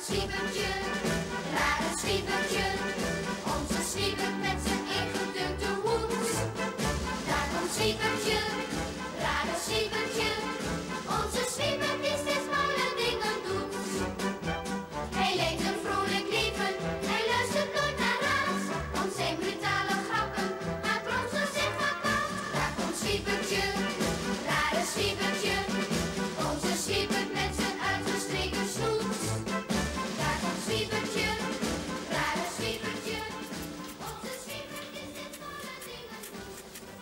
Zwiebertje, rare zwiebertje. Onze zwiebert met zijn ingedrukte hoed. Daar komt Zwiebertje, rare zwiebertje. Onze zwiebert die steeds malle dingen doet. Hij leidt een vrolijk leven, hij luistert nooit naar raad. Om zijn brutale grappen maakt ons zich kapot. Daar komt Zwiebertje, rare zwiebertje. Onze zwiebert met zijn uitgestreken snoet. Daar komt Zwiebertje, rare zwiebertje. Onze zwiebert die steeds malle dingen doet.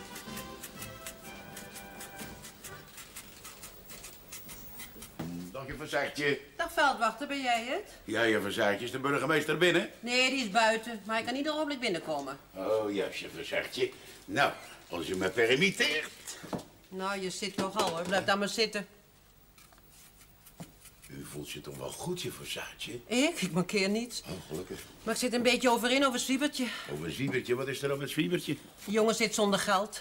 Dag, juffrouw Saartje. Dag veldwachter, ben jij het? Ja, juffrouw Saartje, is de burgemeester binnen? Nee, die is buiten, maar hij kan ieder ogenblik binnenkomen. Oh, ja, juffrouw Saartje. Nou, als u me permitteert. Nou, je zit nogal hoor, blijf daar maar zitten. U voelt je toch wel goed, juffrouw Saartje? Ik mankeer niets. Oh, gelukkig. Maar ik zit een beetje over Zwiebertje. Over een zwiebertje, wat is er op het zwiebertje? De jongen zit zonder geld.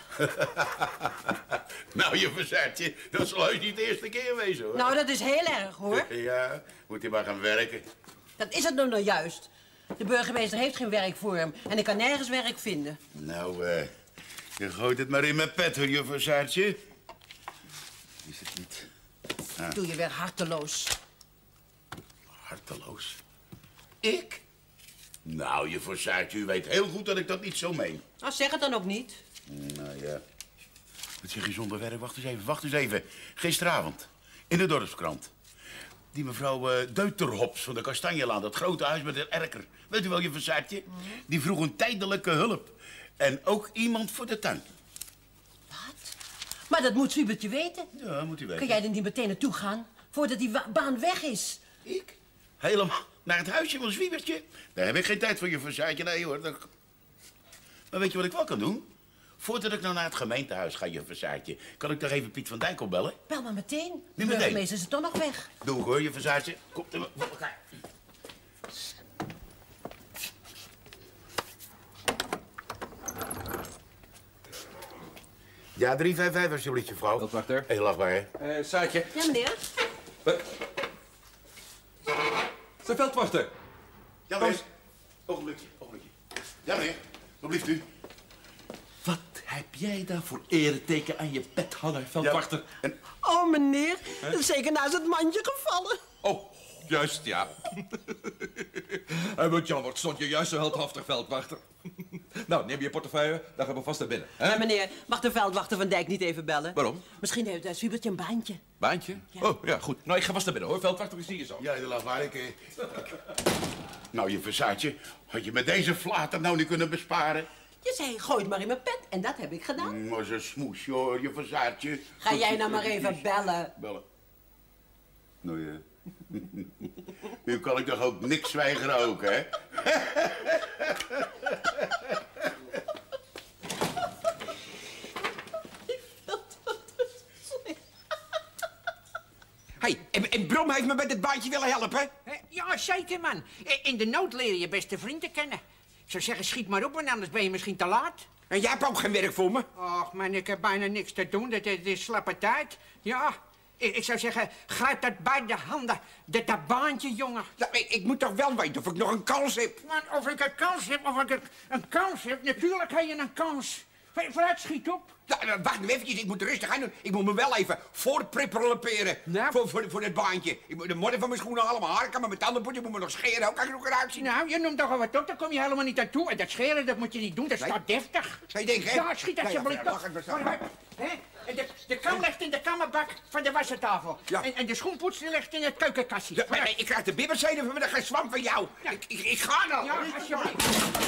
Nou, juffrouw Saartje, dat zal heus niet de eerste keer wezen, hoor. Nou, dat is heel erg hoor. Ja, moet hij maar gaan werken. Dat is het nou juist. De burgemeester heeft geen werk voor hem en ik kan nergens werk vinden. Nou, je gooit het maar in mijn pet, hoor, juffrouw Saartje. Is het niet? Doe je weer harteloos. Harteloos? Ik? Nou, juffrouw Saartje, u weet heel goed dat ik dat niet zo meen. Nou, zeg het dan ook niet. Nou ja. Wat zeg je zonder werk? Wacht eens even. Gisteravond, in de dorpskrant. Die mevrouw Deuterhops van de Kastanjelaan, dat grote huis met een erker. Weet u wel, juffrouw Saartje? Die vroeg een tijdelijke hulp. En ook iemand voor de tuin. Wat? Maar dat moet Zwiebertje weten. Ja, moet u weten. Kan jij er niet meteen naartoe gaan, voordat die baan weg is? Ik? Helemaal naar het huisje van Zwiebertje? Daar heb ik geen tijd voor, juffrouw Saartje. Nee hoor. Maar weet je wat ik wel kan doen? Voordat ik nou naar het gemeentehuis ga, juffrouw Saartje, kan ik toch even Piet van Dijk opbellen? Bel maar meteen. De meteen? burgemeester is toch nog weg. Doe ik hoor, juffrouw Saartje. Komt er voor elkaar. Ja, 355 alsjeblieft, juffrouw. Veldwachter. Heel lachbaar, hè? Saartje. Ja, meneer. De veldwachter. Ja, meneer. Ogenblikje. Ja, meneer. Wat blieft u? Wat heb jij daar voor ereteken aan je pet hangen, veldwachter? Ja, Oh, meneer. Dat is zeker naast het mandje gevallen. Oh, juist, ja. En wat jammer, stond je juist zo heldhaftig, veldwachter. Nou, neem je portefeuille, dan gaan we vast naar binnen. Hè? Ja, meneer, mag de veldwachter van Dijk niet even bellen? Waarom? Misschien heeft Zwiebertje een baantje. Baantje? Ja. Oh, ja, goed. Nou, ik ga vast naar binnen, hoor. Veldwachter, ik zie je zo. Ja, heel lachbaar. Nou, juffrouw Saartje, had je met deze flater nou niet kunnen besparen? Je zei, gooi het maar in mijn pet. En dat heb ik gedaan. Maar zo'n smoesje, hoor, juffrouw Saartje. Ga jij nou maar even bellen. Bellen. Nou ja. Nu kan ik toch ook niks weigeren ook, hè? Hey, en Brom heeft me met het baantje willen helpen. Ja, zeker, man. In de nood leer je je beste vrienden kennen. Ik zou zeggen, schiet maar op, want anders ben je misschien te laat. En jij hebt ook geen werk voor me. Och, man, ik heb bijna niks te doen. Dit is slappe tijd. Ja, ik zou zeggen, grijp dat bij de handen. Dat baantje, jongen. Ja, ik moet toch wel weten of ik nog een kans heb. Man, of ik een kans heb, een kans heb. Natuurlijk heb je een kans. Vooruit, schiet op. Ja, wacht nu eventjes, ik moet er rustig aan doen. Ik moet me wel even voortprippelen Nou. voor het baantje. Ik moet de modder van mijn schoenen allemaal harken, maar mijn tandenpoetje moet me nog scheren. Hoe kan ik er ook eruit zien? Nou, je noemt toch al wat op, daar kom je helemaal niet aan toe. En dat scheren, dat moet je niet doen, dat staat deftig. Zou je denken, hè? Ja, schiet alsjeblieft op. Hè? En de kam ligt in de kammerbak van de wassentafel. Ja. En de schoenpoets die ligt in het keukenkastje. Ja, maar ik krijg de bibberzenuwen van de zwam van jou. Ja. Ik ga nou. Ja, alsjeblieft.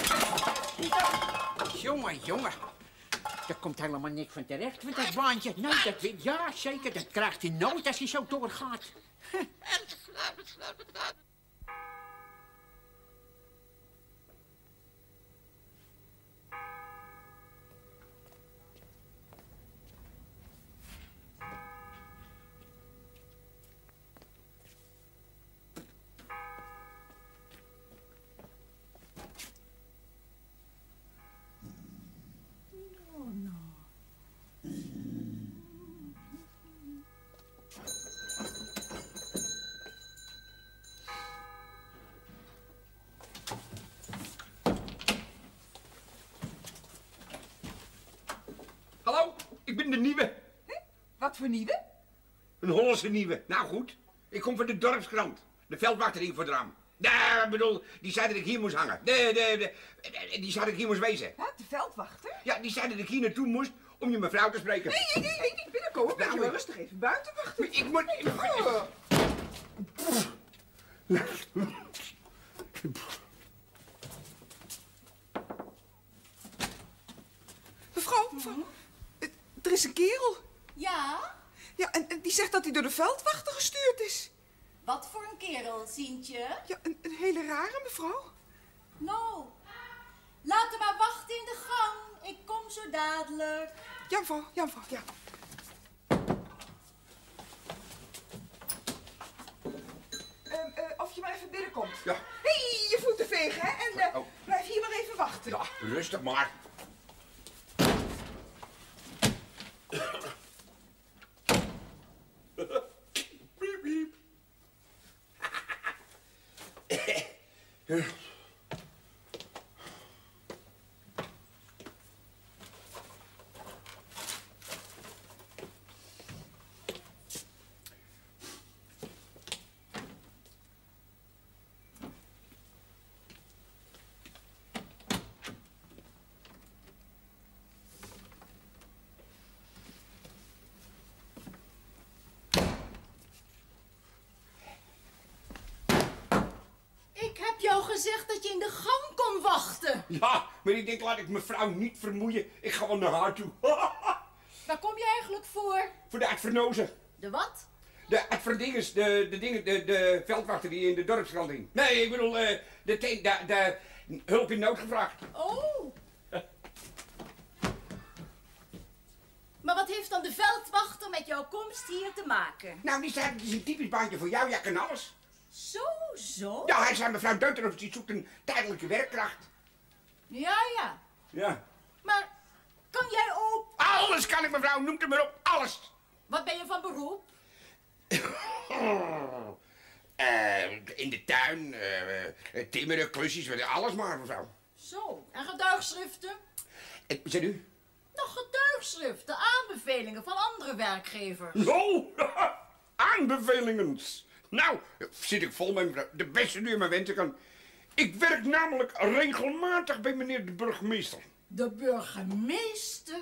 Jongen. Daar komt helemaal niks van terecht met dat baantje. Nee, dat weet ja, zeker. Dat krijgt hij nooit als hij zo doorgaat. Wat voor nieuwe? Een Hollandse nieuwe. Nou goed, ik kom van de dorpskrant. De veldwachter hier voor het raam. Nee, ik bedoel, die zei dat ik hier moest hangen. Die zei dat ik hier moest wezen. Wat, de veldwachter? Ja, die zei dat ik hier naartoe moest om je mevrouw te spreken. Nee, niet binnenkomen. Nou, Moet je wel rustig even buiten wachten. Ik moet... Mevrouw, er is een kerel. Ja? Ja, en die zegt dat hij door de veldwachter gestuurd is. Wat voor een kerel, Sientje? Ja, een hele rare mevrouw. Nou, laat hem maar wachten in de gang. Ik kom zo dadelijk. Ja, mevrouw, ja. Of je maar even binnenkomt. Ja. Hé, je voeten vegen, hè? En Oh. blijf hier maar even wachten. Ja, rustig maar. Piep, piep. Ik heb jou gezegd dat je in de gang kon wachten. Ja, maar ik denk, laat ik mevrouw niet vermoeien. Ik ga wel naar haar toe. Waar kom je eigenlijk voor? Voor de advernozen. De wat? De adverdinges, de veldwachter die in de dorpskrant hing. Nee, ik bedoel, de hulp in nood gevraagd. Oh. Maar wat heeft dan de veldwachter met jouw komst hier te maken? Nou, die zei, het is een typisch baantje voor jou, jij kan alles. Zo? Ja, hij zei, mevrouw Deuterhoff, die zoekt een tijdelijke werkkracht. Ja. Ja. Maar kan jij ook... Alles kan ik, mevrouw, noemt het maar op, alles. Wat ben je van beroep? In de tuin, timmeren, klusjes, alles maar, mevrouw. Zo, en getuigschriften? Zeg u? Nog getuigschriften, aanbevelingen van andere werkgevers. Zo, aanbevelingen. Nou, zit ik vol met mevrouw, de beste die je maar wensen kan. Ik werk namelijk regelmatig bij meneer de burgemeester. De burgemeester?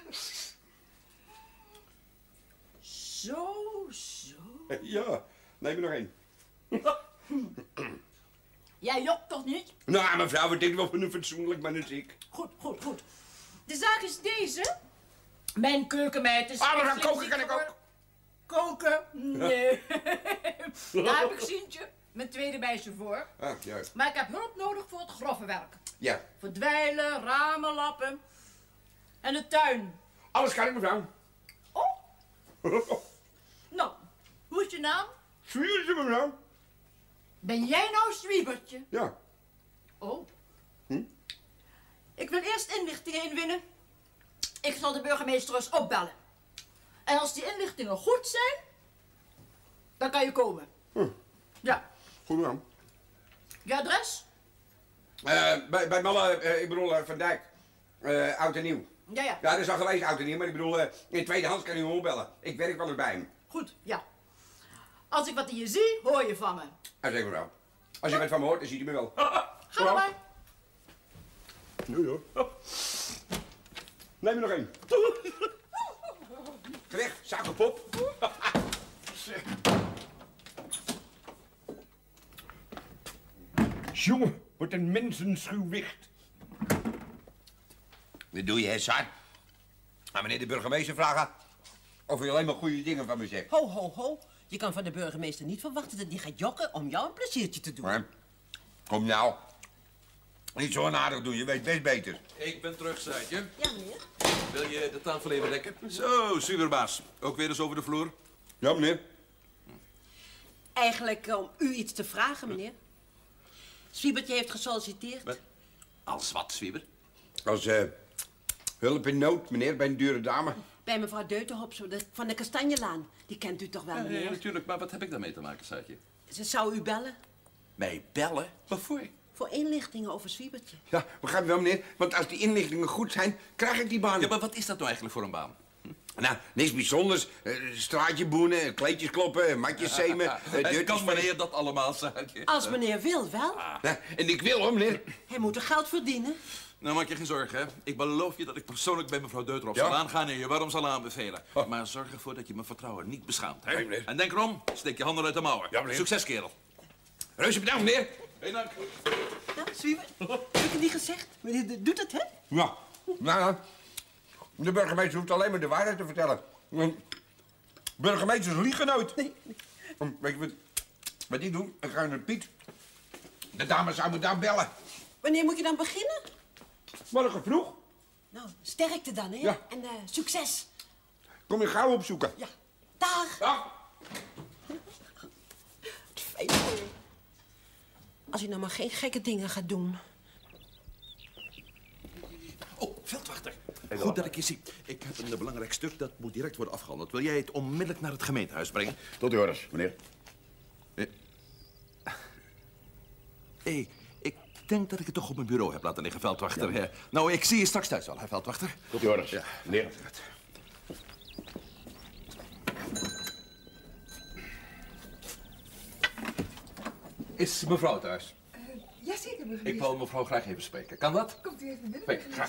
Zo. Ja, neem er nog één. Jij jokt toch niet? Nou, mevrouw, wat denkt wel van een fatsoenlijk man als ik? Goed. De zaak is deze. Mijn keukenmeid is... Mevrouw, koken kan ik ook. Koken? Nee. Daar heb ik Sientje, mijn tweede meisje, voor. Ah, juist. Maar ik heb hulp nodig voor het grove werk. Ja. Verdwijlen, ramen lappen. En de tuin. Alles kan ik, mevrouw. Oh, nou, hoe is je naam? Zwiebertje, mevrouw. Ben jij nou Zwiebertje? Ja. Oh. Ik wil eerst inlichtingen inwinnen. Ik zal de burgemeester eens opbellen. En als die inlichtingen goed zijn, dan kan je komen. Ja. Goed, mevrouw. Je adres? Bij Malle, ik bedoel Van Dijk. Oud en nieuw. Ja. Ja, dat is al geweest, oud en nieuw, maar ik bedoel, in tweedehands kan u me opbellen. Ik werk wel eens bij hem. Goed, ja. Als ik wat in je zie, hoor je van me. Zeg mevrouw. Als je wat van me hoort, dan ziet u me wel. Ga maar. Nee hoor. Neem er nog één. Gerecht, suikerpop. Jongen, wat een mensenschuw wicht. Wat doe je, hè, Sar? Aan meneer de burgemeester vragen of hij alleen maar goede dingen van me zegt. Ho. Je kan van de burgemeester niet verwachten dat hij gaat jokken om jou een pleziertje te doen. Maar, kom nou. Niet zo onaardig doen, je weet best beter. Ik ben terug, Saartje. Ja, meneer. Wil je de tafel even dekken? Zo, Suberbaas. Ook weer eens over de vloer? Ja, meneer. Eigenlijk om u iets te vragen, meneer. Zwiebertje heeft gesolliciteerd. Wat? Als wat, Zwieber? Als hulp in nood, meneer, bij een dure dame. Bij mevrouw Deuterhoff van de Kastanjelaan. Die kent u toch wel, Nee, meneer? natuurlijk. Maar wat heb ik daarmee te maken, Saartje? Ze zou u bellen Mij bellen? Waarvoor? voor inlichtingen over Zwiebertje. Ja, begrijp je wel, meneer? Want als die inlichtingen goed zijn, krijg ik die baan. Ja, maar wat is dat nou eigenlijk voor een baan? Nou, niks bijzonders. Straatje boenen, kleedjes kloppen, matjes zemen, deurtjes Kan meneer dat allemaal, Saartje? Als meneer wil, wel. Nou, en ik wil hoor, meneer. Hij moet er geld verdienen. Nou, maak je geen zorgen, hè. Ik beloof je dat ik persoonlijk bij mevrouw Deuterop Ja? zal aangaan en je warm zal aanbevelen. Maar zorg ervoor dat je mijn vertrouwen niet beschaamt, hè. Nee, meneer. En denk erom, steek je handen uit de mouwen. Ja, meneer. Succes, kerel. Reuze bedankt, meneer. Geen dank. Ja, Zwieber, heb ik het niet gezegd? Meneer doet het, hè? Ja, nou, de burgemeester hoeft alleen maar de waarheid te vertellen. Burgemeesters liegen nooit. Nee. Weet je wat ik doe? Ik ga naar Piet. De dame zou me daar bellen. Wanneer moet je dan beginnen? Morgen vroeg. Nou, sterkte dan, hè? Ja. En succes. Kom je gauw opzoeken. Ja. Dag. Dag. Fijn. Als je nou maar geen gekke dingen gaat doen. Oh, veldwachter. Goed dat ik je zie. Ik heb een belangrijk stuk, dat moet direct worden afgehandeld. Wil jij het onmiddellijk naar het gemeentehuis brengen? Tot uw orders, meneer. Hé, ik denk dat ik het toch op mijn bureau heb laten liggen, veldwachter. Ja. Nou, ik zie je straks thuis wel, hè, veldwachter? Tot uw orders, Ja. meneer. Is mevrouw thuis? Jazeker, burgemeester. Ik wil mevrouw graag even spreken. Kan dat? Komt u even binnen, Kijk, graag.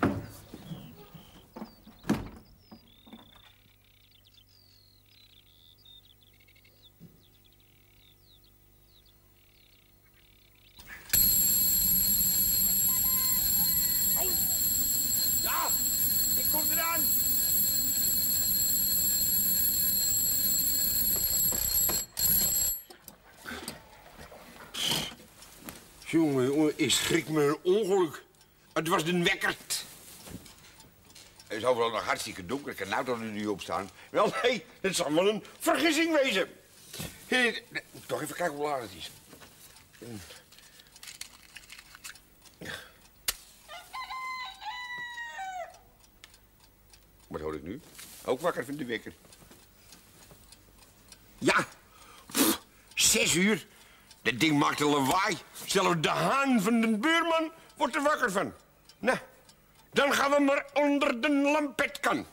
Ja, ik kom eraan. Jongen, ik schrik me een ongeluk. Het was de wekker. Het is overal nog hartstikke donker. Ik kan nou toch nu opstaan. Wel, nee, het zal wel een vergissing wezen. Toch even kijken hoe laat het is. Wat hoor ik nu? Ook wakker van de wekker. Ja, 6 uur. Dat ding maakt een lawaai. Zelfs de haan van de buurman wordt er wakker van. Nou, dan gaan we maar onder de lampetkan.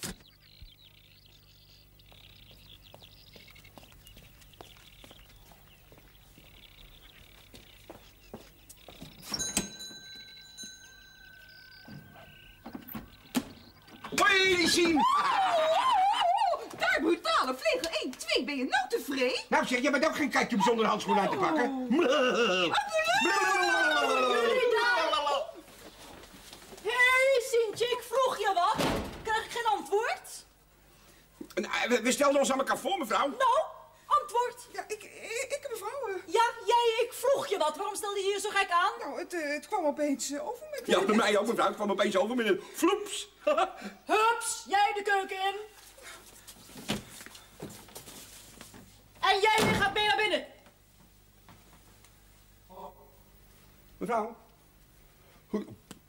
Hoi, zien! Daar, brutale vlegel. 1, 2, ben je nou tevreden? Nou zeg, je bent ook geen kijkje om zonder handschoen uit te pakken. Hé, Sintje, ik vroeg je wat. Krijg ik geen antwoord? We stelden ons aan elkaar voor, mevrouw. Nou, antwoord. Ja, ik mevrouw. Ja, jij, ik vroeg je wat. Waarom stelde je je zo gek aan? Nou, het kwam opeens over met Ja, bij mij ook, mevrouw. Ik kwam opeens over met een floeps. Hups, jij de keuken in. En jij gaat mee naar binnen. Mevrouw. Goed.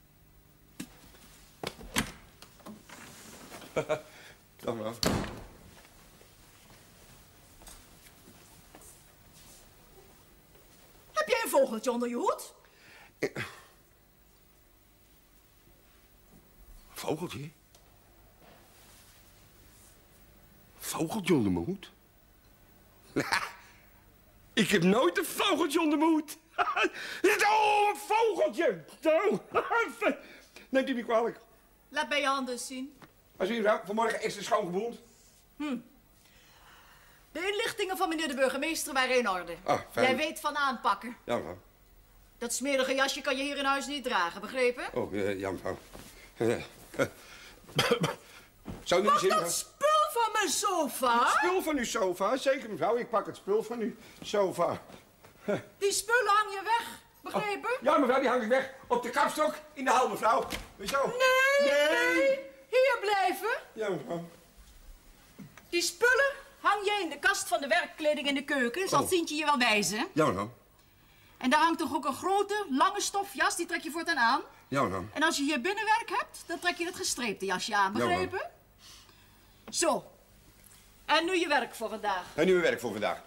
Dag, mevrouw. Heb jij een vogeltje onder je hoed? Vogeltje? Vogeltje onder mijn hoed? Ik heb nooit een vogeltje onder mijn hoed. Oh, een vogeltje! Oh. Neemt u me kwalijk. Laat bij je handen zien. Als u mevrouw, vanmorgen extra schoongeboend. De inlichtingen van meneer de burgemeester waren in orde. Ah, fijn. Jij weet van aanpakken. Ja, mevrouw. Dat smerige jasje kan je hier in huis niet dragen, begrepen? Oh, ja, mevrouw. Zou u niet Pak zin dat hebben? spul van mijn sofa. Spul van uw sofa? Zeker, mevrouw. Ik pak het spul van uw sofa. Die spullen hang je weg, begrepen? Ja, mevrouw, die hang ik weg. Op de kapstok in de hal, mevrouw. Zo. Nee. Hier blijven. Ja, mevrouw. Die spullen hang je in de kast van de werkkleding in de keuken. Zal Sintje je wel wijzen. Ja, mevrouw. En daar hangt toch ook een grote, lange stofjas. Die trek je voortaan aan. Ja, mevrouw. En als je hier binnenwerk hebt, dan trek je het gestreepte jasje aan, begrepen? Zo. En nu je werk voor vandaag. En nu mijn werk voor vandaag.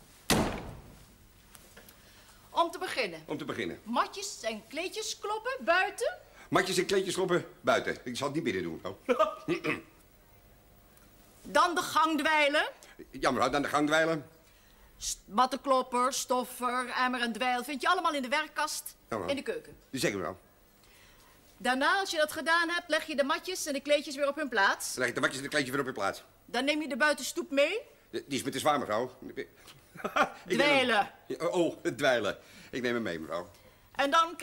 Om te beginnen. Om te beginnen. Matjes en kleedjes kloppen buiten. Matjes en kleedjes kloppen buiten. Ik zal het niet binnen doen, mevrouw. Dan de gangdwijlen. Ja, mevrouw, dan de gangdwijlen. Mattenklopper, stoffer, emmer en dweil vind je allemaal in de werkkast Ja, mevrouw. in de keuken. Zeker, mevrouw. Daarna, als je dat gedaan hebt, leg je de matjes en de kleedjes weer op hun plaats. Dan leg ik de matjes en de kleedjes weer op je plaats. Dan neem je de buitenstoep mee. Die is me te zwaar, mevrouw. Dweilen. Oh, het dweilen. Ik neem hem mee, mevrouw. En dan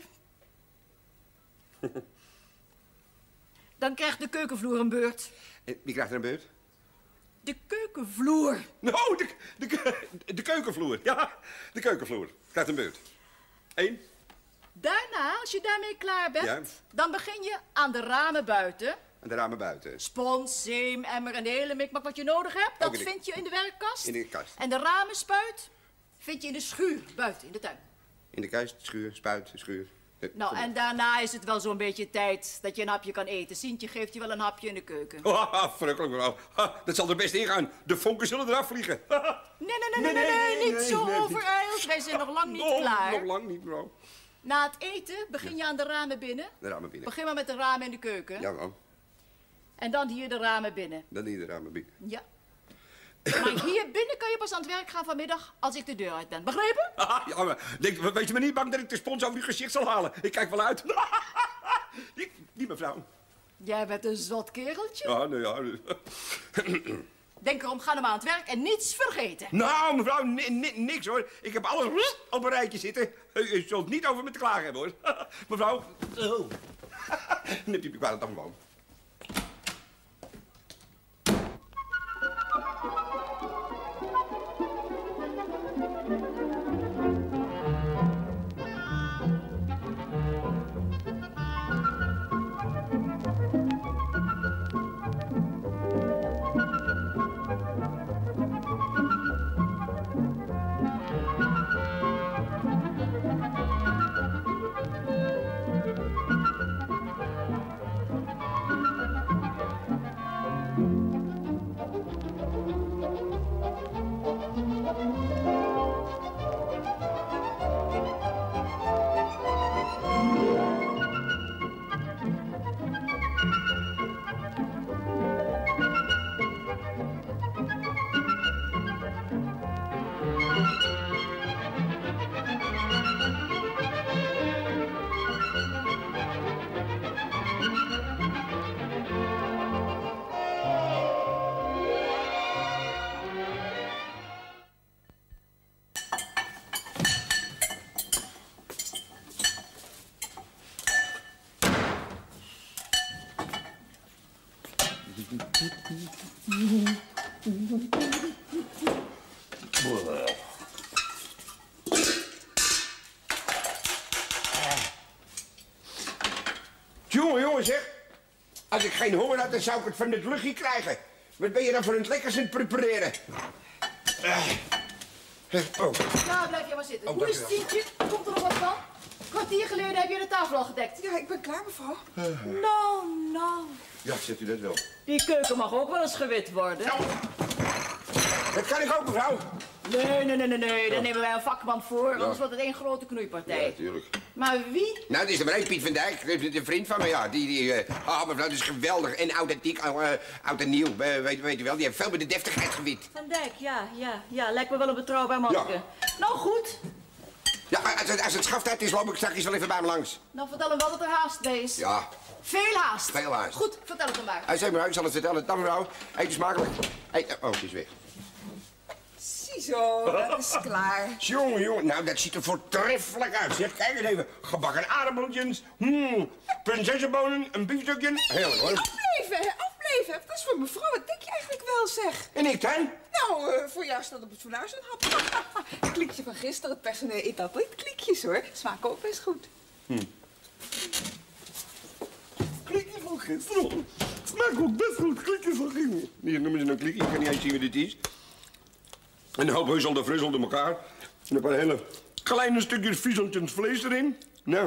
krijgt de keukenvloer een beurt. Wie krijgt er een beurt? De keukenvloer. Oh, de keukenvloer. Ja, de keukenvloer. Krijgt een beurt. 1. Daarna, als je daarmee klaar bent, Ja. dan begin je aan de ramen buiten. En de ramen buiten. Spons, zeem, emmer en de hele mikmak wat je nodig hebt, dat Ook in de- vind je in de werkkast. In de kast. En de ramenspuit vind je in de schuur, buiten, in de tuin. In de kast, schuur, spuit, schuur. Nou, en daarna is het wel zo'n beetje tijd dat je een hapje kan eten. Sientje geeft je wel een hapje in de keuken. Verrukkelijk, mevrouw. Dat zal er best ingaan. De vonken zullen eraf vliegen. Nee, niet zo overijld. Wij zijn nog lang niet klaar. Nog lang niet, mevrouw. Na het eten begin je aan de ramen binnen. De ramen binnen. Begin maar met de ramen in de keuken. Ja, mevrouw. En dan hier de ramen binnen. Dan die de ramen binnen. Ja. Maar hier binnen kan je pas aan het werk gaan vanmiddag als ik de deur uit ben. Begrepen? Ja, maar wees je maar niet bang dat ik de spons over je gezicht zal halen. Ik kijk wel uit. Die mevrouw. Jij bent een zot kereltje. Ja, nou ja. Denk erom, ga er maar aan het werk en niets vergeten. Nou, mevrouw, niks hoor. Ik heb alles op een rijtje zitten. U zult niet over me te klagen hebben hoor. Mevrouw. Neemt u me kwalijk dan gewoon. Jongen, zeg. Als ik geen honger had, dan zou ik het van het luchtje krijgen. Wat ben je dan voor het lekkers aan het prepareren? Oh. Nou, blijf je maar zitten. Oh, Hoe is dank het, u wel. Sientje? Komt er nog wat van? Kwartier geleden heb je de tafel al gedekt. Ja, ik ben klaar, mevrouw. Nou. Ja, zet u dat wel. Die keuken mag ook wel eens gewit worden. Dat kan ik ook, mevrouw. Nee. Daar nemen wij een vakman voor, anders wordt het één grote knoeipartij. Ja, natuurlijk. Maar wie? Nou, dit is er maar één, Piet van Dijk. Een vriend van me, ja. Mevrouw, dat is geweldig. En authentiek, oud en nieuw. Weet u wel, die heeft veel met de deftigheid gewit. Van Dijk, ja. Lijkt me wel een betrouwbaar manneke. Ja. Nou, goed. Ja, als het schaft uit is, loop ik straks wel even bij me langs. Nou, vertel hem wel dat er haast bij is. Ja. Veel haast. Veel haast. Goed, vertel het hem maar. Zeg mevrouw, ik zal het vertellen. Dan mevrouw, eet smakelijk. Het is weg. Ziezo, dat is klaar. Jongen, nou dat ziet er voortreffelijk uit, zeg. Kijk eens even, gebakken aardappeltjes, prinsessenbonen, een biefstukje. Heerlijk hoor. Afbleven. Dat is voor mevrouw. Wat denk je eigenlijk wel, zeg? En ik dan? Nou, voor jou staat op het fornuis een hap. Het kliekje van gisteren, het personeel eet altijd kliekjes, hoor. Smaken ook best goed. Klikje van gisteren. Smaakt ook best goed, klikje van gisteren. Hier noemen ze een klikje, ik kan niet eens zien wat dit is. En een hoop husselde fris onder elkaar. En een paar hele kleine stukjes vieseltjes vlees erin. Nou.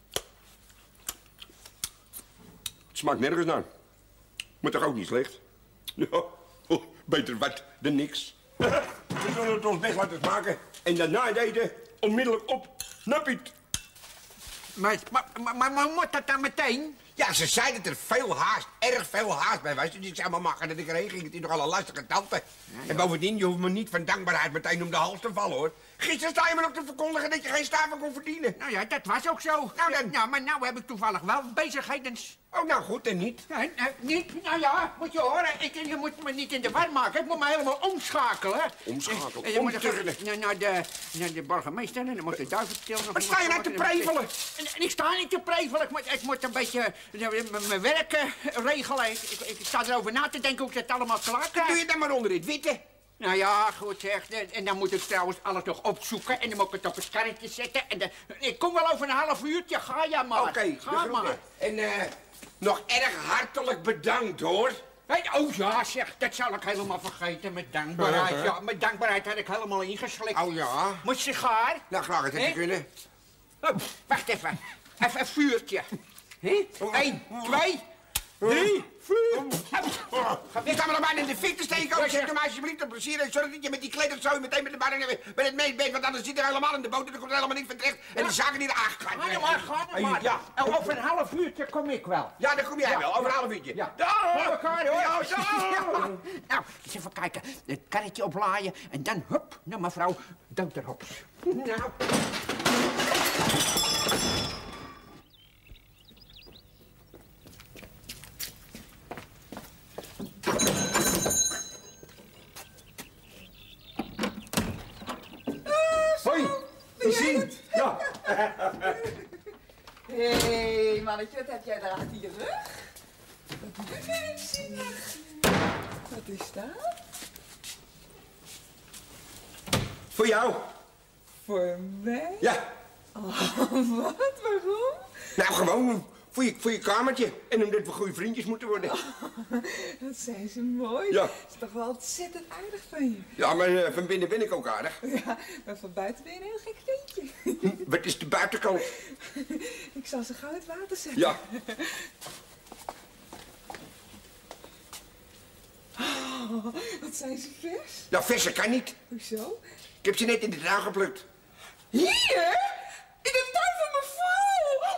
Het smaakt nergens naar. Maar toch ook niet slecht. Ja, beter wat dan niks. We zullen het ons best laten smaken. En daarna het eten onmiddellijk op naar Piet. Maar moet dat dan meteen? Ja, ze zei dat er veel haast, erg veel haast bij was. Dus ik zei, mama, dat ik erheen ging. Het is nogal een lastige tante. En bovendien, je hoeft me niet van dankbaarheid meteen om de hals te vallen, hoor. Gisteren sta je me nog te verkondigen dat je geen staven kon verdienen. Nou ja, dat was ook zo. Nou dan. Ja, maar nou heb ik toevallig wel bezigheden. Oh, nou goed, en niet. Ja, niet? Nou ja, moet je horen. Je moet me niet in de war maken. Ik moet me helemaal omschakelen. Omschakelen? En je moet Omturnen? naar de burgemeester en dan moet de duiveltil nog... Wat sta je nou te prevelen? En ik sta niet te prevelen. Ik moet een beetje mijn werk regelen. Ik sta erover na te denken hoe ik dat allemaal klaar krijg. Doe je dan maar onder dit witte. Nou ja, goed zeg. En dan moet ik trouwens alles nog opzoeken. En dan moet ik het op het karretje zetten. En ik kom wel over een half uurtje. Ga ja maar. Oké, ga maar. En nog erg hartelijk bedankt, hoor. Hey, oh ja, zeg, dat zal ik helemaal vergeten. Met dankbaarheid. Ja, met dankbaarheid had ik helemaal ingeslikt. Oh ja? Moet je sigaar? Nou, graag het je kunnen. Oh, wacht even. Even een vuurtje. 1, 2, 3, 4. Je staat me nog bijna in de fik te steken. Oh, zeg hem alsjeblieft op plezier. En zorg dat je met die klederzooi meteen met de bar met het mee bent. Want anders zit er helemaal in de boot en er komt helemaal niks van terecht. En die zaken die er aangegaan. Ga nou maar. Ja. Over een half uurtje kom ik wel. Ja, dan kom jij wel. Over een half uurtje. Ja. Dag! Voor elkaar, hoor. Ja, dag! Nou, eens even kijken. Het karretje oplaaien en dan, hup, naar mevrouw Douterhops. Nou. Hoi, gezien? Ja. Hé, mannetje, wat heb jij daar achter je rug? Wat doe je zielig? Wat is dat? Voor jou. Voor mij? Ja. Oh, wat? Waarom? Nou, gewoon voor je kamertje. En omdat we goede vriendjes moeten worden. Dat zijn ze mooi. Ja. Dat is toch wel ontzettend aardig van je. Ja, maar van binnen ben ik ook aardig. Ja, maar van buiten ben je een heel gek ventje. Wat is de buitenkant? Ik zal ze gauw in het water zetten. Ja. Oh, wat zijn ze vers? Nou, verse kan niet. Hoezo? Ik heb ze net in de tuin geplukt. Hier? In de tuin van mevrouw?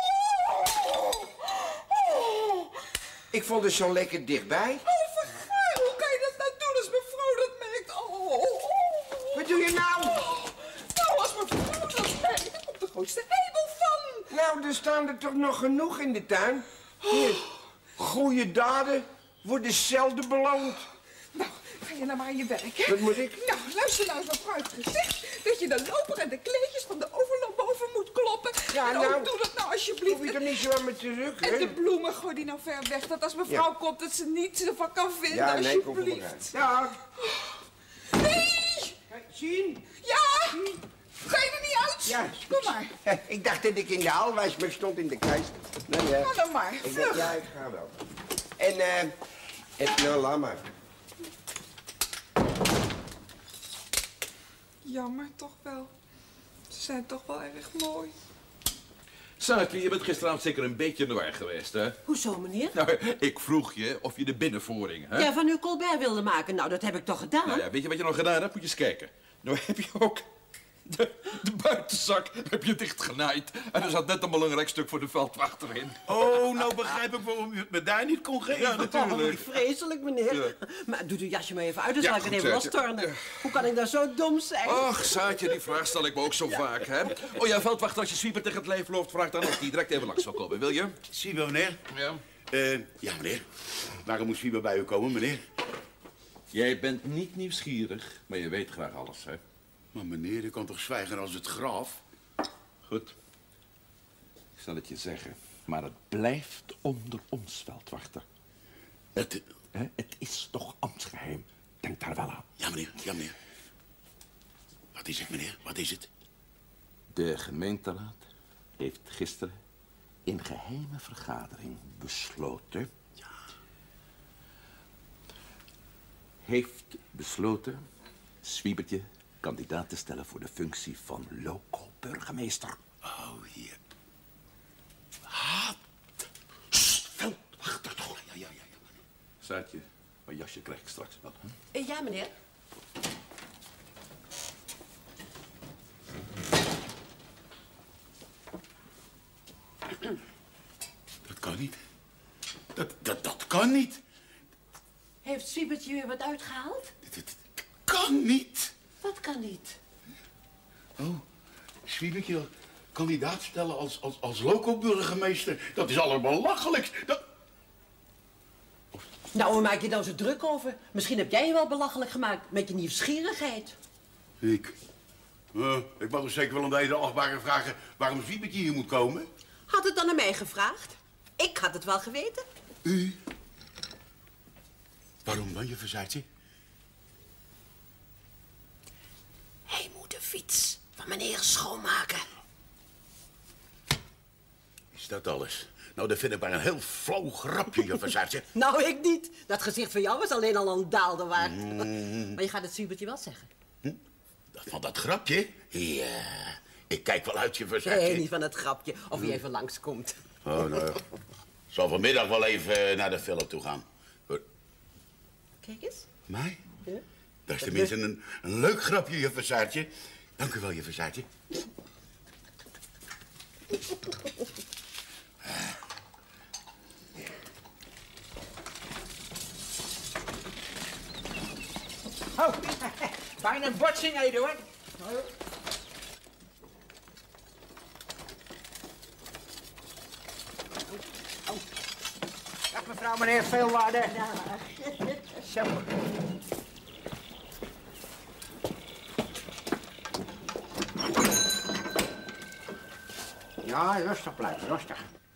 Oh. Ik vond het zo lekker dichtbij. Oh, vergaar. Hoe kan je dat nou doen als mevrouw dat merkt? Oh. Wat doe je nou? Nou, als mevrouw dat merkt, dan komt de grootste hemel van. Nou, er staan er toch nog genoeg in de tuin. Hier, goede daden worden zelden beloond. Nou, ga je nou maar aan je werk, hè? Wat moet ik? Nou, luister nou eens mevrouw heeft gezegd dat je de loper en de kleedjes van de overloop boven moet kloppen. Ja, en nou, ook doe dat nou alsjeblieft. Hoef je er niet zo aan me terug, hè? En de bloemen, gooi die nou ver weg. Dat als mevrouw komt, dat ze niets ervan kan vinden, Ja, nee, kom maar alsjeblieft. Ja. Nee! Kijk, zien? Ja! Ga je er niet uit? Ja. Kom maar. Ik dacht dat ik in de hal was, maar ik stond in de kast. Nou ja. Ga dan maar. Ik dacht, ja, ik ga wel. En, nou, laat maar. Jammer toch wel. Ze zijn toch wel erg mooi. Saartje, je bent gisteravond zeker een beetje in de war geweest, hè? Hoezo, meneer? Nou, ik vroeg je of je de binnenvoering, hè? Ja, van uw Colbert wilde maken. Nou, dat heb ik toch gedaan? Nou ja, weet je wat je nog gedaan hebt? Moet je eens kijken. Nou heb je ook de buitenzak heb je dichtgenaaid. En er zat net een belangrijk stuk voor de veldwachter in. Oh, nou begrijp ik waarom u het me daar niet kon geven. Ja, natuurlijk. Oh, vreselijk, meneer. Ja. Maar doet uw jasje maar even uit, dan Ja, zal ik het goed, even Saartje. lostornen. Ja. Hoe kan ik nou zo dom zijn? Ach, Saartje, die vraag stel ik me ook zo vaak, hè? Oh ja, veldwachter, als je Swieber tegen het lijf loopt, vraag dan of die direct even langs zal komen, wil je? Swieber, meneer? Ja. Ja, meneer. Waarom moet Swieber bij u komen, meneer? Jij bent niet nieuwsgierig, maar je weet graag alles, hè? Maar meneer, u kan toch zwijgen als het graf? Goed. Ik zal het je zeggen, maar het blijft onder ons, veldwachter. Het... Hè? Het is toch ambtsgeheim. Denk daar wel aan. Ja, meneer. Ja, meneer. Wat is het, meneer? Wat is het? De gemeenteraad heeft gisteren in geheime vergadering besloten... Ja. Heeft besloten Swiebertje kandidaat te stellen voor de functie van local burgemeester. Oh, hier. Veldwachter toch? Ja. Saartje, mijn jasje krijg ik straks wel. Hè? Ja, meneer. Dat kan niet. Dat kan niet. Heeft Zwiebertje weer wat uitgehaald? Dat kan niet. Wat kan niet? Oh, Zwiebertje kandidaat stellen als loco-burgemeester. Dat is allerbelachelijkst. Nou, waar maak je dan zo druk over? Misschien heb jij je wel belachelijk gemaakt met je nieuwsgierigheid. Ik mag dus zeker wel aan deze achtbare vragen waarom Zwiebertje hier moet komen. Had het dan aan mij gevraagd? Ik had het wel geweten. U? Waarom dan, juffrouw Saartje? Hij moet de fiets van meneer schoonmaken. Is dat alles? Nou, dat vind ik maar een heel flauw grapje, juffrouw Saartje. Nou, ik niet. Dat gezicht van jou is alleen al een daalde waard. Maar je gaat het Zwiebertje wel zeggen. Van dat grapje? Ja, ik kijk wel uit, juffrouw Saartje. Nee, niet van het grapje. Of wie even langskomt. Oh, nou ja. Ik zal vanmiddag wel even naar de film toe gaan. Kijk eens. Mij? Ja? Dat is tenminste een leuk grapje, juffrouw Saartje. Dank u wel, juffrouw Saartje. Oh, bijna een botsing, Eduard. Dag mevrouw, meneer Veelwaarde. Zo. Ja, rustig blijven, rustig.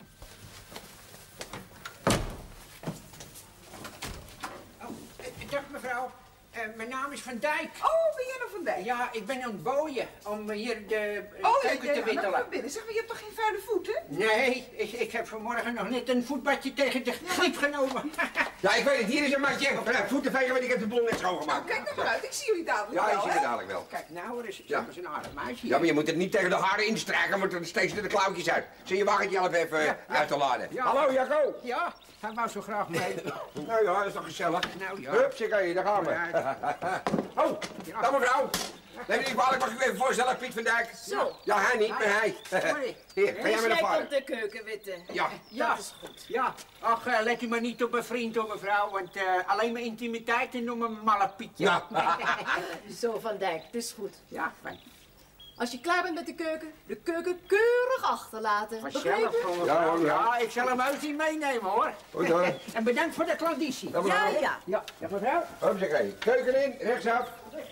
Oh, dag mevrouw. Mijn naam is Van Dijk. Oh, ben jij nog Van Dijk? Ja, ik ben aan het booien om hier de Oh, keuken te wittelen. binnen. Zeg maar, je hebt toch geen vuile voeten? Nee, ik heb vanmorgen nog net een voetbadje tegen de griep genomen. Ja, ik weet het. Hier is een matje. Voeten vegen, want ik heb de boel net Nou, schoongemaakt. kijk er maar uit. Ik zie jullie dadelijk Ja, wel, ik zie hè? het dadelijk wel. Kijk, nou, er is een aardig meisje. Ja, maar je moet het niet tegen de haren instrijken, want er steeds de klauwtjes uit. Zie je wagentje al even uit te laden. Ja. Hallo, Jacco. Ja, hij wou zo graag mee. Nou ja, dat is toch gezellig. Nou ja. Hupsakee, daar gaan we. Oh, dag mevrouw. Neem me niet kwalijk, mag ik u even voorstellen, Piet van Dijk? Zo. Ja, hij niet, maar hij. Sorry. Hier, ga jij met de jij vader. komt de keuken witten. Ja. Dat is goed. Ja, ach, let u maar niet op mijn vriend, hoor, mevrouw, want alleen mijn intimiteiten noemen me malle Pietje. Ja. Zo, Van Dijk, het is goed. Ja, fijn. Als je klaar bent met de keuken keurig achterlaten. Vanzelf, Begrepen? mevrouw. Ja, hoor, ja. Ik zal hem uit zien meenemen, hoor. Goed hoor. En bedankt voor de klanditie. Ja, mevrouw. Ja. Ja, mevrouw. Hupsakee. Keuken in, rechtsaf.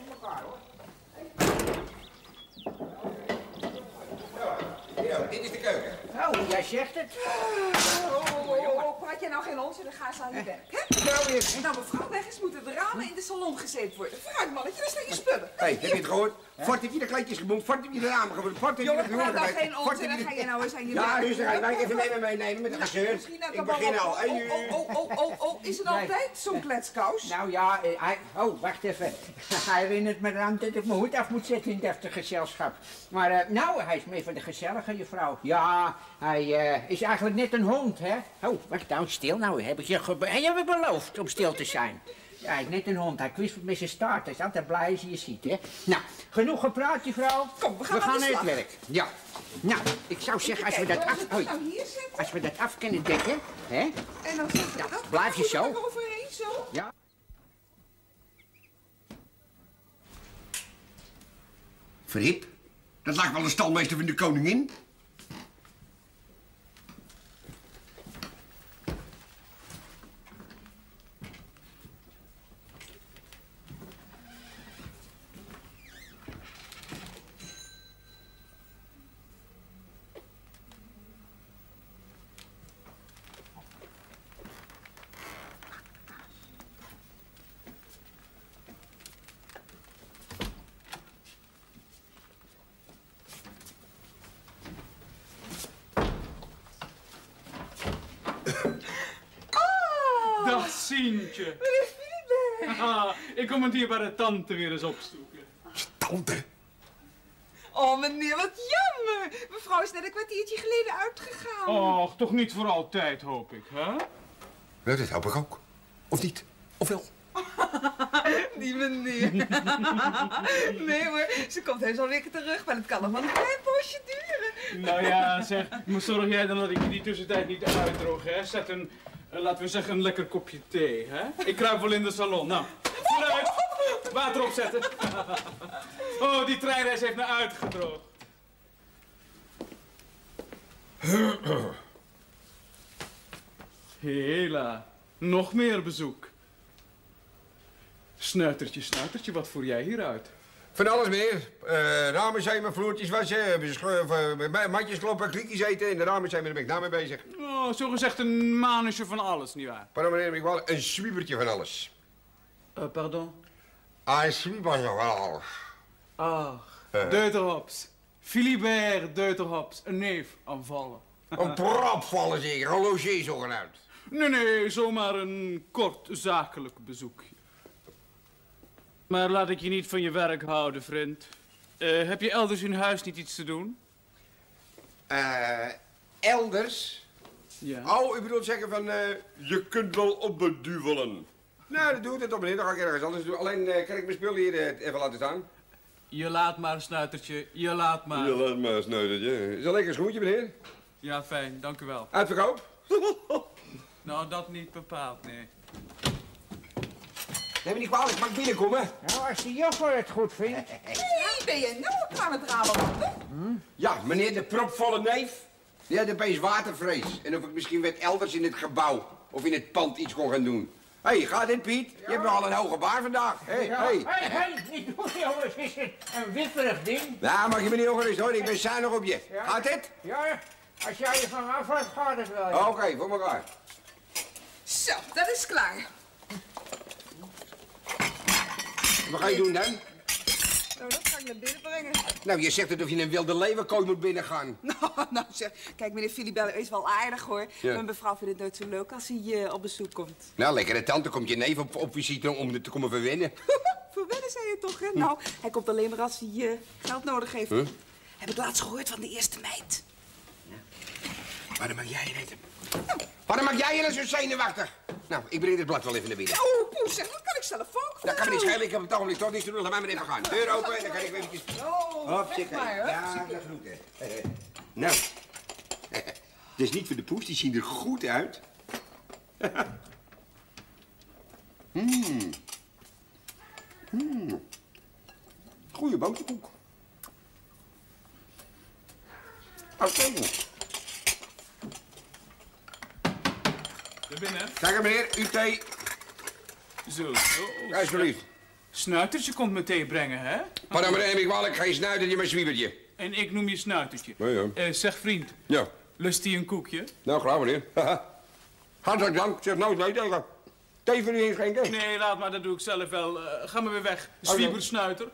Hier, dit is de keuken. Oh, jij zegt het. Oh, praat jij nou geen onzin, dan ga eens aan je werk, hè? Nou, hier. Nou, mevrouw, weg eens moeten de ramen in de salon gezet worden. Vooruit, mannetje, daar staan je spullen. Hé, heb je het gehoord? Fort heb je de kleedjes geboend, Fort heb je de ramen geboend, Fort heb je de Jongen, praat nou geboend. geen onzin, dan ga je nou eens aan je Ja, werk. rustig aan. Wij even meenemen met de gezeur. Misschien uit de Ik begin bal- al. Is het altijd zo'n kletskous? Nou ja, oh, wacht even. Hij herinnert me eraan dat ik mijn hoed af moet zetten in deftig gezelschap. Maar nou, hij is meer van de gezellige juffrouw. Ja, hij is eigenlijk net een hond, hè? Oh, wacht nou, stil nou. Heb ik je beloofd om stil te zijn. Ja, hij is net een hond. Hij kwispelt met zijn staart. Hij is altijd blij als je je ziet, hè? Nou, genoeg gepraat, juffrouw. Kom, we gaan aan de aan het slag. werk. Ja. Nou, ik zou zeggen, als we dat af... Oei. Nou, hier zitten. Als we dat af kunnen dekken, hè? En dan zet je Ja, dat. blijf je goed zo. er overheen, zo. Ja. Friep, dat lijkt wel de stalmeester van de koningin. Dag Sientje. Meneer Philibert. Haha, ik kom het hier bij de tante weer eens opstoeken. Tante? Oh, meneer, wat jammer. Mevrouw is net een kwartiertje geleden uitgegaan. Och, toch niet voor altijd, hoop ik, hè? Nou, dat hoop ik ook. Of niet? Of wel? Die meneer. Nee hoor, ze komt heus al weer terug, maar het kan nog wel een klein poosje duren. Nou ja, zeg, maar zorg jij dan dat ik je die tussentijd niet uitdroog, hè? Zet een, laten we zeggen, een lekker kopje thee, hè? Ik kruip wel in de salon. Nou, vooruit. Water opzetten. Oh, die treinreis heeft me uitgedroogd. Hela, nog meer bezoek. Snuitertje, wat voer jij hieruit? Van alles meer. Ramen zijn mijn vloertjes wassen, matjes kloppen, kliekjes eten. En de ramen zijn daar ben ik nou mee bezig. Oh, zogezegd een manusje van alles, nietwaar? Pardon meneer, ik wel een zwiebertje van alles. Pardon? Een zwiebertje van alles. Ach, Deuterhops. Philibert Deuterhops, een neef aanvallen. Een propvallen zeker, een logier zogenaamd. Nee, zomaar een kort zakelijk bezoekje. Maar laat ik je niet van je werk houden, vriend. Heb je elders in huis niet iets te doen? Elders? Ja. Oh, u bedoelt zeggen van, je kunt wel opbeduvelen. Nou, dat doe ik toch meneer, dan ga ik ergens anders doen. Alleen kan ik mijn spul hier even laten staan. Je laat maar, snuitertje, je laat maar. Je laat maar, snuitertje. Is dat lekker schoentje, meneer? Ja, fijn, dank u wel. Uitverkoop? Nou, dat niet bepaald, nee. Neem me niet kwalijk, mag ik binnenkomen? Nou, als de juffrouw het goed vindt. Hé, ben je nou klaar met ramen? Ja, meneer de propvolle neef. Die had opeens watervrees. En of ik misschien wat elders in het gebouw of in het pand iets kon gaan doen. Hé, gaat dit, Piet? Je hebt nogal een hoge baar vandaag. Hé, niet doen, jongens. Is het een wipperig ding? Nou, mag je me niet ongerust hoor. Ik ben zuinig op je. Ja. Gaat dit? Ja, als jij je van me aflaat, gaat het wel. Ja. Oké, voor elkaar. Zo, dat is klaar. Wat ga je doen dan? Nou, dat ga ik naar binnen brengen. Nou, je zegt het of je een wilde leeuwenkooi moet binnengaan. Nou zeg, kijk, meneer Philibert is wel aardig hoor. Ja. Maar mevrouw vindt het nooit zo leuk als hij op bezoek komt. Nou, lekkere tante, komt je neef op visite om het te komen verwennen. Verwennen zei je toch, hè? Nou, hij komt alleen maar als hij geld nodig heeft. Huh? Heb ik laatst gehoord van de eerste meid. Waarom mag jij je weten? Waarom mag jij je dan zo zenuwachtig? Nou, ik breng het blad wel even naar binnen. Oh, poes, zeg, dat kan ik zelf ook. Dat kan me niet schelen, ik heb op het ogenblik toch niks te doen. Laat mij maar even gaan. Deur open en dan kan ik eventjes... Zeg maar, hè? Ja, dat groeten. Nou, het is niet voor de poes, die zien er goed uit. Goeie boterkoek. Uitstekend. Naar binnen. Kijk meneer, uw thee. Zo. Alsjeblieft. Snuitertje komt me thee brengen, hè? Pardon meneer, neem ik kwalijk, ga je snuiten je maar zwiebertje. En ik noem je snuitertje. Ja. Zeg vriend, Ja. lust die een koekje? Nou, graag meneer. Hartelijk dank, zeg nooit nee tegen. Thee voor u inschenken? Nee, laat maar, dat doe ik zelf wel. Ga maar weer weg, zwiebersnuiter.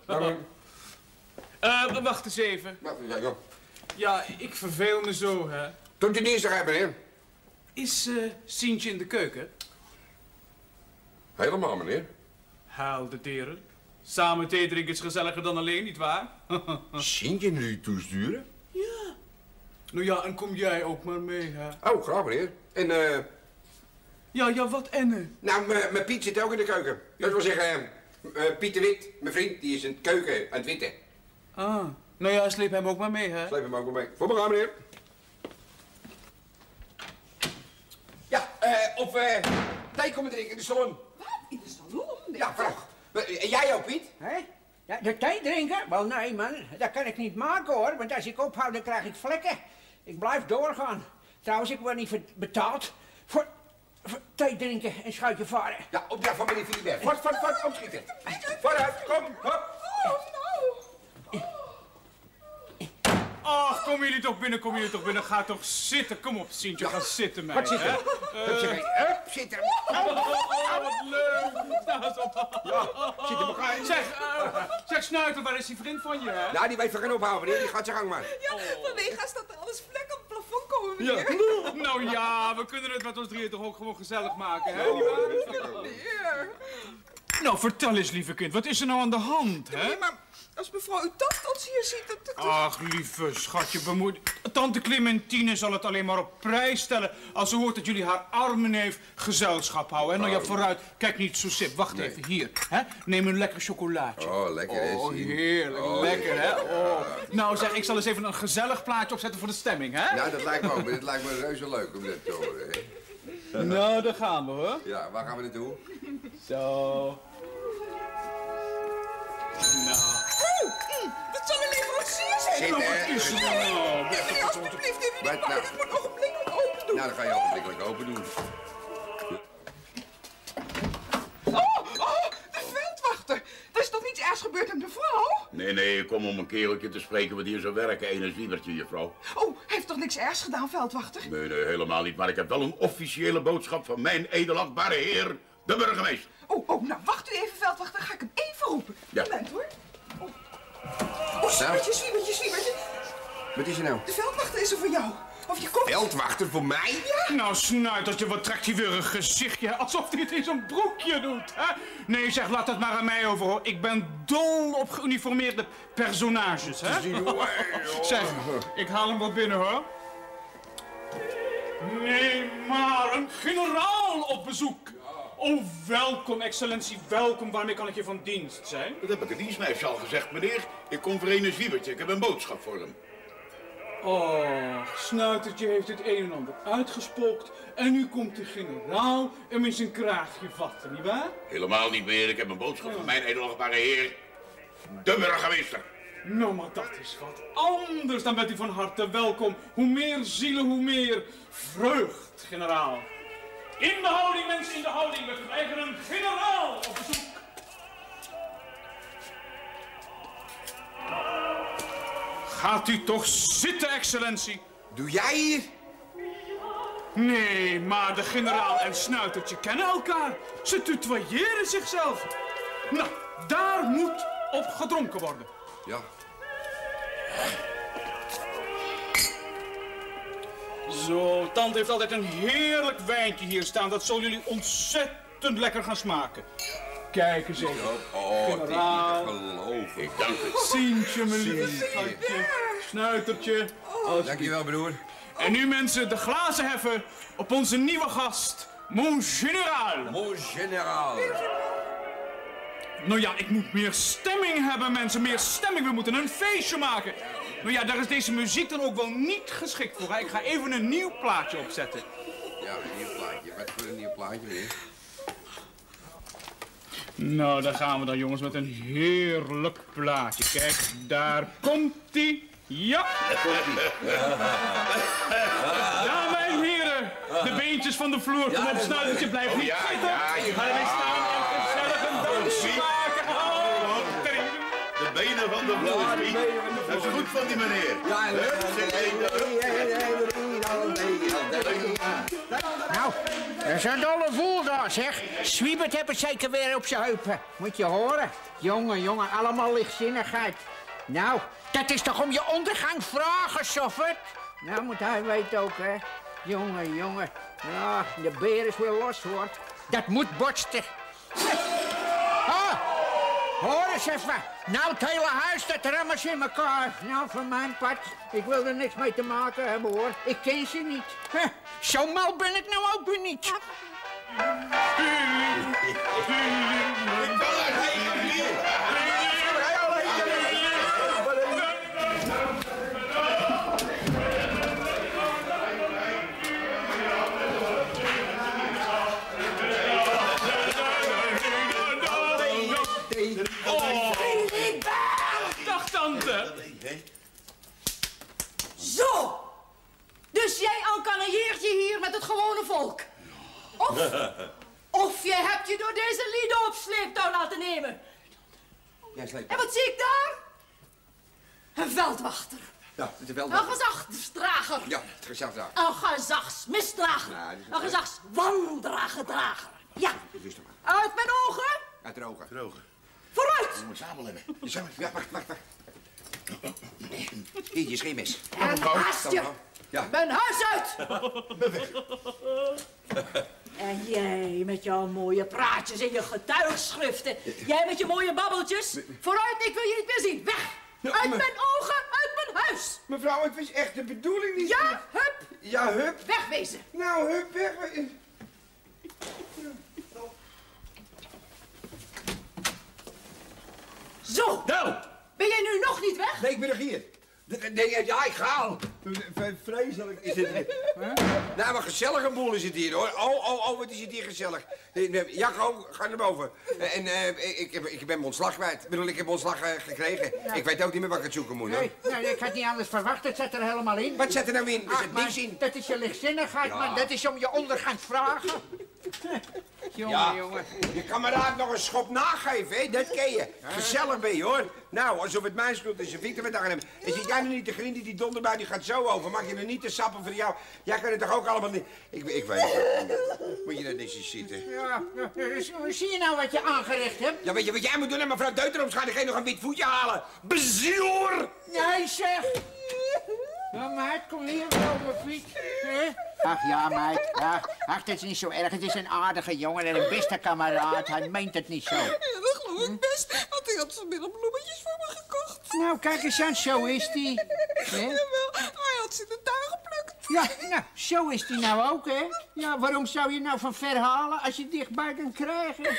Wacht eens even. Wacht eens even. Ja, ik verveel me zo, hè. Tot je dinsdag, meneer. Is Sientje in de keuken? Helemaal, meneer. Haal de deren. Samen thee drinken is gezelliger dan alleen, nietwaar? Sientje naar u toesturen? Ja. Nou ja, en kom jij ook maar mee, hè? Oh, graag, meneer. En, Ja, wat en? Nou, mijn Piet zit ook in de keuken. Dat wil zeggen, Piet de Wit, mijn vriend, die is in de keuken aan het witten. Ah, nou ja, sleep hem ook maar mee, hè? Sleep hem ook wel mee. Voor elkaar, meneer. Ja, of thee komen drinken in de salon. Wat? In de salon? Ja, vraag. En jij ook, Piet? Hé? Ja, de thee drinken? Wel, nee, man. Dat kan ik niet maken, hoor. Want als ik ophoud, dan krijg ik vlekken. Ik blijf doorgaan. Trouwens, ik word niet betaald voor thee drinken en schuitje varen. Ja, opdracht van meneer Philibert. Voort, opschieten. Vooruit, kom, hop. Ach, kom jullie toch binnen. Ga toch zitten. Kom op, Sientje, ga zitten, meid. Wat zitten? Hup, zitten. Wat leuk. Ja, zitten elkaar in. Zeg, Snuiter, waar is die vriend van je, hè? Nou, die weet van geen ophouden, meneer. Die gaat zijn gang maar. Ja, vanwege als dat er alles vlekken op het plafond komen weer. Ja. Nou ja, we kunnen het met ons drieën toch ook gewoon gezellig maken, hè? Meneer. Nou, vertel eens, lieve kind, wat is er nou aan de hand, hè? Nee, maar Als mevrouw uw tante ons hier ziet... Ach, lieve schatje, bemoeid. Tante Clementine zal het alleen maar op prijs stellen als ze hoort dat jullie haar arme neef gezelschap houden. Hè? Nou ja, vooruit. Kijk niet zo sip. Wacht even, hier. Hè? Neem een lekker chocolaatje. Oh, lekker is Oh, heerlijk. Lekker, hè? Oh. Nou zeg, ik zal eens even een gezellig plaatje opzetten voor de stemming, hè? Ja, dat lijkt me ook. Het lijkt me reuze leuk om dit te horen, hè? Nou, daar gaan we, hoor. Ja, waar gaan we naartoe? Zo. Dat zal een leverancier zijn. Zitten, hè? Wat is er nou? Meneer, alsjeblieft, even niet maken. Ik moet ogenblikkelijk open doen. Nou, dan ga je ogenblikkelijk open doen. De veldwachter. Er is toch niets ergs gebeurd met mevrouw? Nee, ik kom om een kereltje te spreken wat hier zou werken. Een zwiebertje, juffrouw. Oh, hij heeft toch niks ergs gedaan, veldwachter? Nee, helemaal niet. Maar ik heb wel een officiële boodschap van mijn edelachtbare heer, de burgemeester. Oh, nou wacht u even, veldwachter. Dan ga ik hem even roepen. Ja. Moment, hoor. Oh, zwiebertje. Wat is er nou? De veldwachter is er voor jou. Of je komt... Veldwachter voor mij? Ja. Nou, snuitertje, wat trekt hij weer een gezichtje? Alsof hij het in zo'n broekje doet, hè? Nee, zeg, laat het maar aan mij over, hoor. Ik ben dol op geuniformeerde personages, hè? Zeg, ik haal hem wel binnen, hoor. Nee, maar een generaal op bezoek. Oh, welkom, excellentie, welkom. Waarmee kan ik je van dienst zijn? Dat heb ik het dienstmeisje al gezegd, meneer. Ik kom voor een zwiebertje. Ik heb een boodschap voor hem. Oh, Snuitertje heeft het een en ander uitgespookt en nu komt de generaal hem in zijn kraagje vatten, nietwaar? Helemaal niet meer. Ik heb een boodschap van mijn edelachtbare heer, de burgemeester. Nou, maar dat is wat anders. Dan bent u van harte welkom. Hoe meer zielen, hoe meer vreugd, generaal. In de houding, mensen, in de houding. We krijgen een generaal op bezoek. Gaat u toch zitten, excellentie? Doe jij hier? Nee, maar de generaal en Snuitertje kennen elkaar. Ze tutoyeren zichzelf. Nou, daar moet op gedronken worden. Ja. Zo, tante heeft altijd een heerlijk wijntje hier staan. Dat zal jullie ontzettend lekker gaan smaken. Kijk eens even. Oh, generaal. het is niet te geloven. Ik dank u. Sientje, mijn lieve schatje. Snuitertje. Dankjewel, broer. En nu, mensen, de glazen heffen op onze nieuwe gast, mon général. Mon général. Nou ja, ik moet meer stemming hebben, mensen. Meer stemming. We moeten een feestje maken. Nou ja, daar is deze muziek dan ook wel niet geschikt voor. Hè? Ik ga even een nieuw plaatje opzetten. Ja, een nieuw plaatje. Wat voor een nieuw plaatje weer? Nou, daar gaan we dan, jongens, met een heerlijk plaatje. Kijk, daar komt-ie. Ja! Ja, mijn heren. De beentjes van de vloer. Kom op, Snuitertje, blijf niet zitten. Ga erbij staan en gezellig een dansje maken. De benen van de vloer. Dat is goed van die meneer. Nou, dat is een dolle voel daar, zeg. Zwiebert heeft het zeker weer op zijn heupen. Moet je horen. Jongen, allemaal lichtzinnigheid. Nou, dat is toch om je ondergang vragen, Soffert? Nou, moet hij weten ook, hè. Jongen. Ja, de beer is weer los, hoor. Dat moet botsten. Hoor eens even. Nou, het hele huis, dat rammers in elkaar. Nou, van mijn part, ik wil er niks mee te maken hebben, hoor. Ik ken ze niet. Zo mal ben ik nou ook weer niet. Dag, tante. Zo! Dus jij encaneert je hier met het gewone volk? Of je hebt je door deze lieden op sleeptouw laten nemen? En wat zie ik daar? Een veldwachter. Ja, het is een Een veldwachter. gezagsdrager. Ja, het gezagsdrager. Een gezagsmisdrager. Ja, dat is Een gezagswandragedrager. Ja. Uit mijn ogen. Uit de ogen. Vooruit. We moeten sabel hebben. Ja, wacht. Hier, je scheermes. En haast je. Ja. Mijn huis uit. En jij met jouw mooie praatjes en je getuigschriften. Jij met je mooie babbeltjes. Vooruit, ik wil je niet meer zien. Weg! Uit mijn ogen, uit mijn huis! Mevrouw, het was echt de bedoeling niet. Ja, hup! Ja, hup. Wegwezen! Nou, hup, weg. Zo! Nou! Ben jij nu nog niet weg? Nee, ik ben nog hier. Nee, ja, ik ga al. Vreselijk is het. Nou, maar gezellige boel is het hier, hoor. Oh, wat is het hier gezellig. Jacco, ga naar boven. En ik ben mijn ontslag kwijt. Ik bedoel, ik heb ontslag gekregen. Ja. Ik weet ook niet meer wat ik het zoeken moet, hoor. Nee, ik had niet anders verwacht. Het zit er helemaal in. Wat zit er nou in? Er zit niks in. Dat is je lichtzinnigheid, man. Dat is om je ondergangsvragen. Jongen. Je kameraad nog een schop nageven, hè? Dat ken je. Gezellig ben je, hoor. Nou, alsof het mijn schuld is. Je vindt er met aan hem. En zit jij nu niet te grinden, die donderbui die gaat zo over. Maak je er niet te sappen voor jou. Jij kan het toch ook allemaal niet... Ik weet het. Moet je dat niet eens zitten. Ja, zie je nou wat je aangericht hebt? Ja, weet je wat jij moet doen? En mevrouw Deuterops gaat er nog een wit voetje halen. Bezier! Nee, zeg. Ja, meid, kom hier wel op mijn fiets. Ach ja, meid. Ach, dat is niet zo erg. Het is een aardige jongen en een beste kameraad. Hij meent het niet zo. Ja, dat geloof ik best. Want hij had vanmiddag bloemetjes voor me gekocht. Nou, kijk eens aan. Zo is die. Jawel, hij had ze in de tuin geplukt. Ja, nou, zo is die nou ook, hè? Ja, waarom zou je nou van ver halen als je dichtbij kunt krijgen?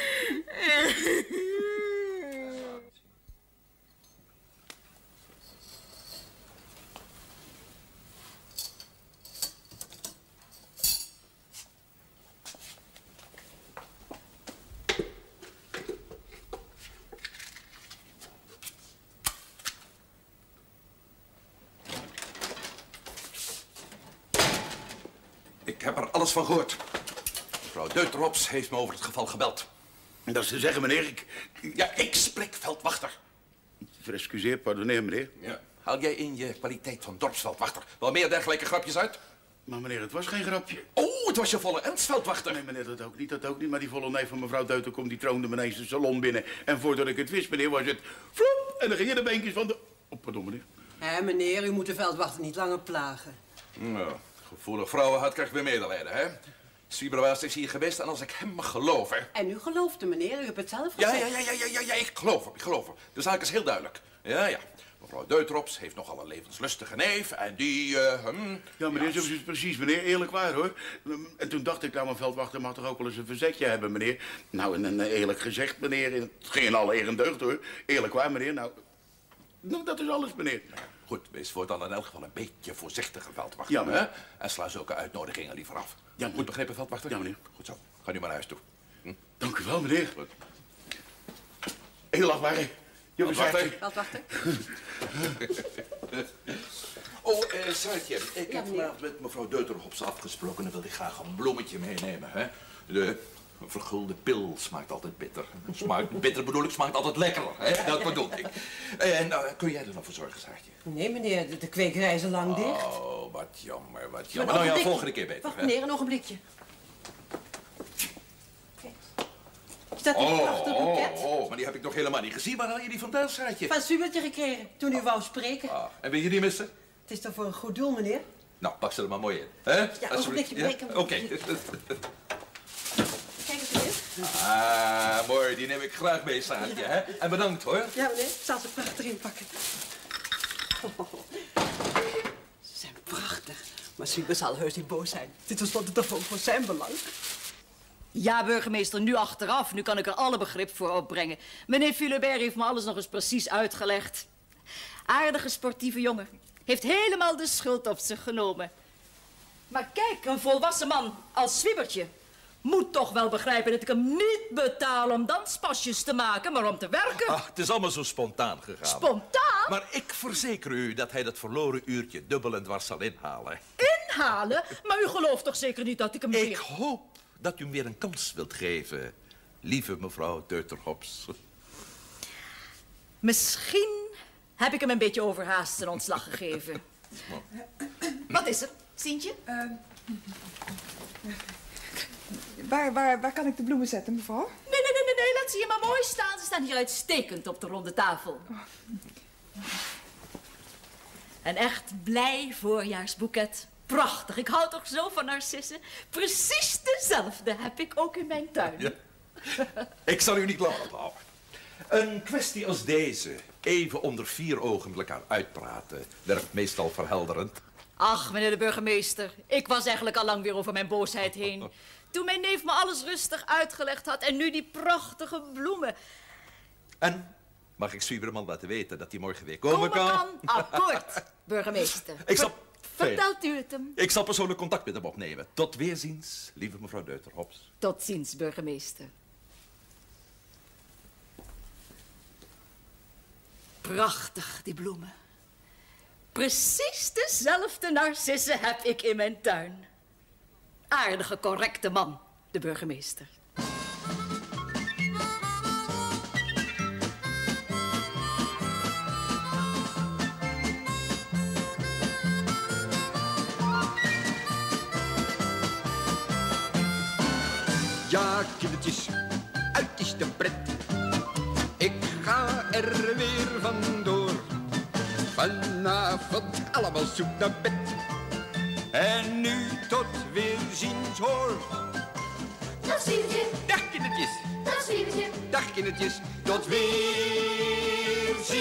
Ik heb er alles van gehoord. Mevrouw Deuterops heeft me over het geval gebeld. Dat is te zeggen, meneer, ik spreek veldwachter. Excuseer, pardonneer, meneer. Ja. Haal jij in je kwaliteit van dorpsveldwachter wel meer dergelijke grapjes uit? Maar meneer, het was geen grapje. Oh, het was je volle ernstveldwachter. Nee, meneer, dat ook niet. Maar die volle neef van mevrouw Deuter die troonde me ineens de salon binnen. En voordat ik het wist, meneer, was het... Vloep, en dan gingen de beentjes van de... Oh, pardon, meneer. Meneer, u moet de veldwachter niet langer plagen. Nou, gevoelig vrouwenhart krijgt weer medelijden, hè? Zwieberwaas is hier geweest en als ik hem mag geloven... En u geloofde, meneer. U hebt het zelf gezegd. Ja, ik geloof hem. De zaak is heel duidelijk. Ja. Mevrouw Deuterops heeft nogal een levenslustige neef en die, Ja, meneer, zo is het precies, meneer. Eerlijk waar, hoor. En toen dacht ik, nou, mijn veldwachter mag toch ook wel eens een verzetje hebben, meneer. Nou, en eerlijk gezegd, meneer, het ging in alle eer en deugd, hoor. Eerlijk waar, meneer, nou, dat is alles, meneer. Goed, wees voortaan in elk geval een beetje voorzichtiger, veldwachter. Ja, meneer. Hè? En sla zulke uitnodigingen liever af. Ja, goed begrepen, veldwachter? Ja, meneer. Goed zo. Ga nu maar naar huis toe. Dank u wel, meneer. Goed. Heel lachbare. Veldwachter. Oh, Saartje, ik heb vanavond met mevrouw Deuterops afgesproken en wil ik graag een bloemetje meenemen, hè? De vergulde pil smaakt altijd bitter. Bitter bedoel ik, smaakt altijd lekker, hè? Dat bedoel ik. En kun jij er nog voor zorgen, Saartje? Nee, meneer, de kwekerij is al lang dicht. Oh, wat jammer. Nou ja, volgende keer beter. Wacht, meneer, een ogenblikje. Is dat een prachtig boeket? Oh, maar die heb ik nog helemaal niet gezien. Waar haal je die vandaan, Saartje? Van Zwiebertje gekregen, toen u wou spreken. En wil je die missen? Het is toch voor een goed doel, meneer? Nou, pak ze er maar mooi in. Hè? Ja, een ogenblikje, breken. Oké. Kijk eens, meneer. Ah, mooi. Die neem ik graag mee, Saartje. Hè? En bedankt, hoor. Ja, meneer. Ik zal ze prachtig inpakken. Ze zijn prachtig. Maar Zwieber zal heus niet boos zijn. Dit was toch ook voor zijn belang. Ja, burgemeester, nu achteraf. Nu kan ik er alle begrip voor opbrengen. Meneer Philibert heeft me alles nog eens precies uitgelegd. Aardige sportieve jongen. Heeft helemaal de schuld op zich genomen. Maar kijk, een volwassen man als Zwiebertje moet toch wel begrijpen dat ik hem niet betaal om danspasjes te maken, maar om te werken. Ach, het is allemaal zo spontaan gegaan. Spontaan? Maar ik verzeker u dat hij dat verloren uurtje dubbel en dwars zal inhalen. Inhalen? Maar u gelooft toch zeker niet dat ik hem weer... Ik hoop dat u hem weer een kans wilt geven, lieve mevrouw Deuterops. Misschien heb ik hem een beetje overhaast zijn ontslag gegeven. Wat is er, Sientje? Waar kan ik de bloemen zetten, mevrouw? Nee, laat ze hier maar mooi staan. Ze staan hier uitstekend op de ronde tafel. Een echt blij voorjaarsboeket prachtig. Ik hou toch zo van narcissen. Precies dezelfde heb ik ook in mijn tuin. Ja. Ik zal u niet lang ophouden. Een kwestie als deze, even onder 4 ogen met elkaar uitpraten, werkt meestal verhelderend. Ach, meneer de burgemeester, ik was eigenlijk al lang weer over mijn boosheid heen. Toen mijn neef me alles rustig uitgelegd had en nu die prachtige bloemen. En mag ik Zwieberman laten weten dat hij morgen weer komen kan? Akkoord, burgemeester. Vertelt u het hem? Ik zal persoonlijk contact met hem opnemen. Tot weerziens, lieve mevrouw Deuterhops. Tot ziens, burgemeester. Prachtig, die bloemen. Precies dezelfde narcissen heb ik in mijn tuin. Aardige, correcte man, de burgemeester. Ja, kindertjes, uit is de pret. Ik ga er weer vandoor. Vanavond allemaal zoek naar bed. En nu tot weerziens hoor. Dag Zwiebertje. Dag kindertjes. Dag Zwiebertje. Dag kindertjes. Tot weerziens.